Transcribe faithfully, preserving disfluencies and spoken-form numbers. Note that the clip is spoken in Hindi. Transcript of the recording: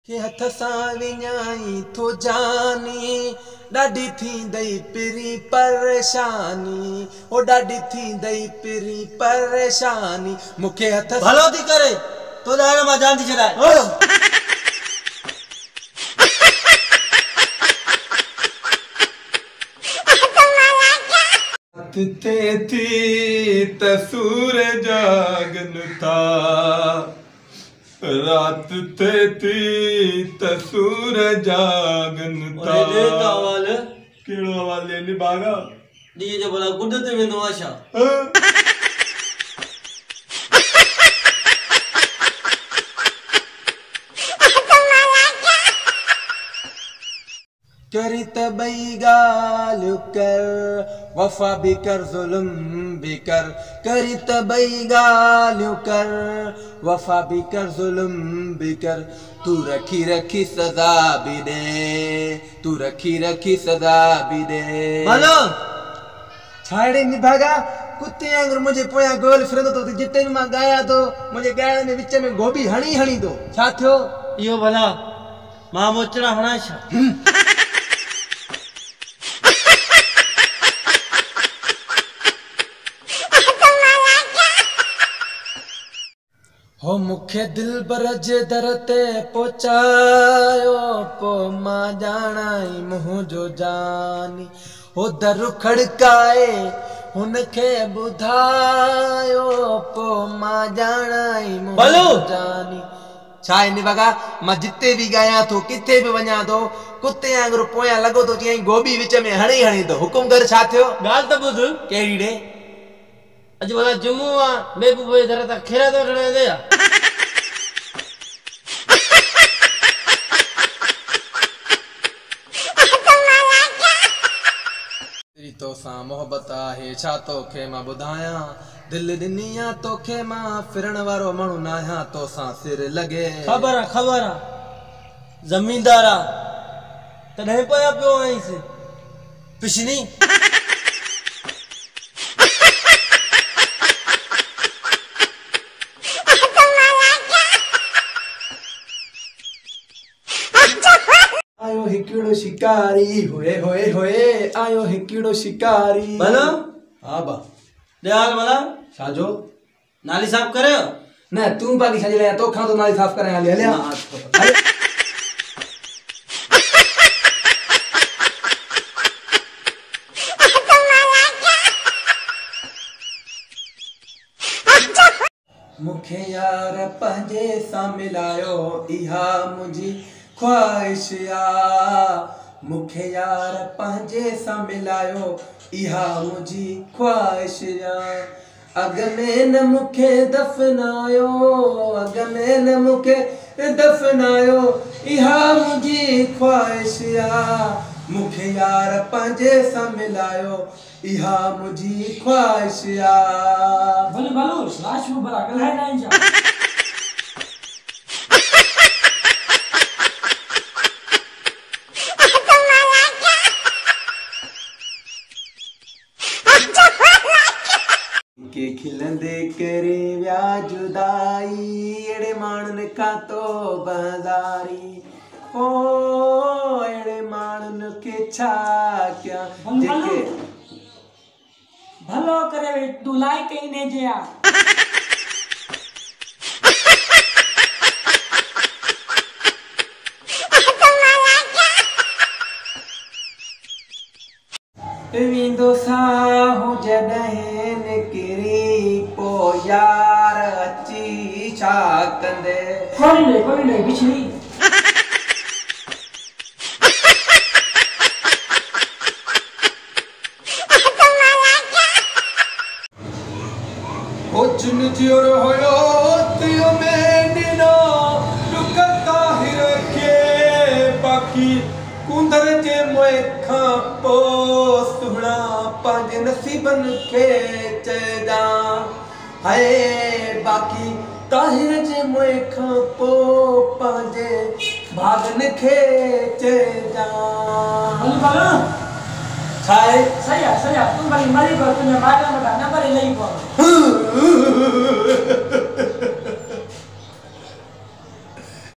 के हथ सां विञाई थो जानी ॾाढी थींदई पिरी परेशानी ओ ॾाढी थींदई पिरी परेशानी मूंखे हथ भलो थी करे तो दाना मां जान थी छॾाए। हथ थे थी त सूरज जागन था रात थे थी त सूरज जागन था। ओए दे कावाल केड़ो हवाल ने बागा दी जो भला गुड ते वेंदो आशा। करी त बई गाल्हियूं कर वफ़ा भी कर ज़ुल्म भी कर करी त बई गाल्हियूं कर वफ़ा भी कर ज़ुल्म भी कर तू रखी रखी सज़ा भी दे तू रखी रखी सज़ा भी दे। भलो छाड़े निभागा कुत्ते वांगुरु मुंहिंजे पोयां गोल फिरंदो तो जिते भी मां गाया तो मुंहिंजे ॻाइण में विच में गोभी हणी हणी दो छा थियो इहो भला मां मोचड़ा हणा छा। हो मुखे दिल बरज दर ते पहुचायो पो मां जानाई मुंह जो जानी हो दर खड़काए हुनखे ॿुधायो पो मां जानाई मुंह जो जानी। छा इन वगा मां जिते भी गाया तो किथे भी वञा तो कुत्ते वांगुरु पोयां लॻो तो चई गोभी विच में हणी हणी तो हुकुम कर छा थियो ॻाल्हि त ॿुध कहिड़ी ॾे अॼु भला जुमो आ महबूब जे दर तां खेरा तो वठण वेंदे आ। तेरी तो सां मोहब्बत आहे छा तोखे मां ॿुधायां दिल ॾिनी आ तोखे मां फिरण वारो माण्हू न आहियां तो सां सिर लॻे खबर आ खबर आ ज़मींदार आ तॾहिं पया पियो आईंसि पिछनी आयो हिकिड़ो शिकारी होए होए होए आयो हिकिड़ो शिकारी भलो हा बा दयाल भला छाजो नाली साफ करे न तू बाकी छाजे ले तो खां तो नाली साफ करे हले हले मुखे यार पंहिंजे सां मिलायो इहा मुंहिंजी ख्वाहिश आ मुखे यार पंहिंजे सां मिलायो इहा मुंहिंजी ख्वाहिश आ अॻ में न मुखे दफ़नायो अॻ में न मुखे दफ़नायो इहा मुंहिंजी ख्वाहिश आ मुखे यार पंहिंजे सां मिलायो इहा मुंहिंजी ख्वाहिश आ। भले भलो लाश में भला गलाए ना जा के खिलंदे करे व्या जुदाई एड़े माण्हुनि खां तो बंदारी ओ एड़े माण्हुनि खे छा कयां जेके भलो करे तू लाइक ही ने जिया विंदो साहु जॾहिं निकिरी पो यार अची छा कंदे कोई नहीं कोई नहीं बिछड़ी ओ जुन जियोर होयो तियो में दिनो लुकता ही रखे बाकी कुंदर जे मोए खां पो सुहणा पंहिंजे नसीबनि खे चइजा हाय बाकी ताहिर जे मोए खां पो पंहिंजे भागनि खे चइजा। भलो भलो छाए सही है सही है तुम बड़ी मरी को तुमने मारा मत ना बड़ी नहीं को